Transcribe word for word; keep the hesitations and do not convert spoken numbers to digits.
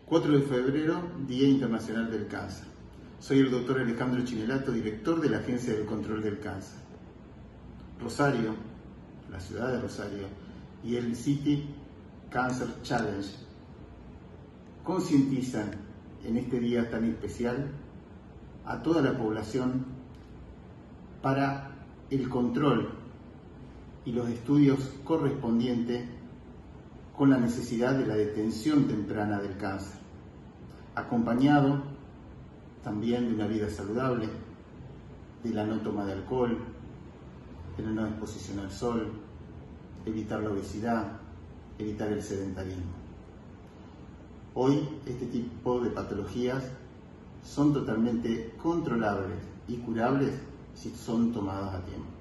cuatro de febrero, Día Internacional del Cáncer. Soy el doctor Alejandro Chinelato, director de la Agencia del Control del Cáncer. Rosario, la ciudad de Rosario, y el City Cancer Challenge concientizan en este día tan especial a toda la población para el control y los estudios correspondientes con la necesidad de la detención temprana del cáncer, acompañado también de una vida saludable, de la no toma de alcohol, de la no exposición al sol, evitar la obesidad, evitar el sedentarismo. Hoy este tipo de patologías son totalmente controlables y curables si son tomadas a tiempo.